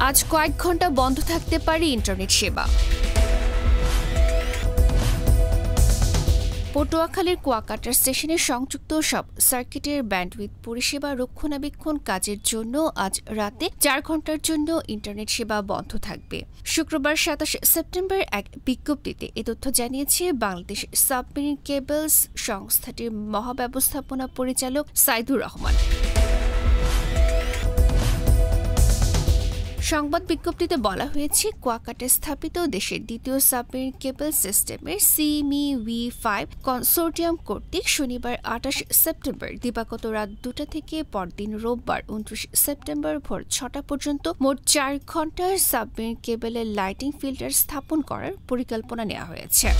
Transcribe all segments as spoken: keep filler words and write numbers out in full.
আজ কয়েক ঘন্টা বন্ধ থাকতে পারে ইন্টারনেট সেবা। পটুয়াখালীর কুয়াকাটা স্টেশনে সংযুক্ত সব সার্কিটের ব্যান্ডউইথ পরিষেবা রক্ষণাবেক্ষণ কাজের জন্য আজ রাতে চার ঘন্টার জন্য ইন্টারনেট সেবা বন্ধ থাকবে। শুক্রবার সাতাশ সেপ্টেম্বর এক বিজ্ঞপ্তিতে এ তথ্য জানিয়েছে বাংলাদেশ সাবমেরিন কেবলস সংস্থাটির মহাব্যবস্থাপনা পরিচালক সাইদুর রহমান। সংবাদ বিজ্ঞপ্তিতে বলা হয়েছে, কুয়াকাটায় স্থাপিত দেশের দ্বিতীয় সাবমেরিন কেবল সিস্টেমের সিএমই ফাইভ কনসোর্টিয়াম কর্তৃক শনিবার আটাশ সেপ্টেম্বর দিবাগত রাত দুটা থেকে পরদিন রোববার উনত্রিশ সেপ্টেম্বর ভোর ছটা পর্যন্ত মোট চার ঘন্টার সাবমেরিন কেবলের লাইটিং ফিল্টার স্থাপন করার পরিকল্পনা নেওয়া হয়েছে।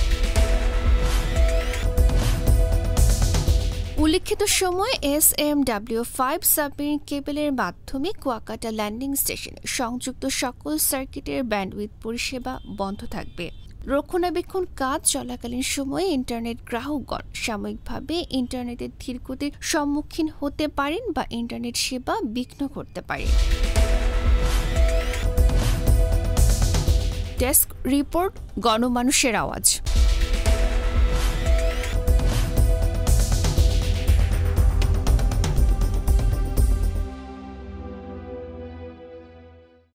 উল্লিখিত সময় S M W five submarine কেবলের মাধ্যমে কুয়াকাটা ল্যান্ডিং স্টেশনে সংযুক্ত সকল সার্কিটের ব্যান্ডউইথ পরিষেবা বন্ধ থাকবে। রক্ষণাবেক্ষণ কাজ চলাকালীন সময়ে ইন্টারনেট গ্রাহকগণ সাময়িকভাবে ইন্টারনেটের ধীরগতির সম্মুখীন হতে পারেন বা ইন্টারনেট সেবা বিঘ্ন করতে পারে। ডেস্ক রিপোর্ট, গণমানুষের আওয়াজ।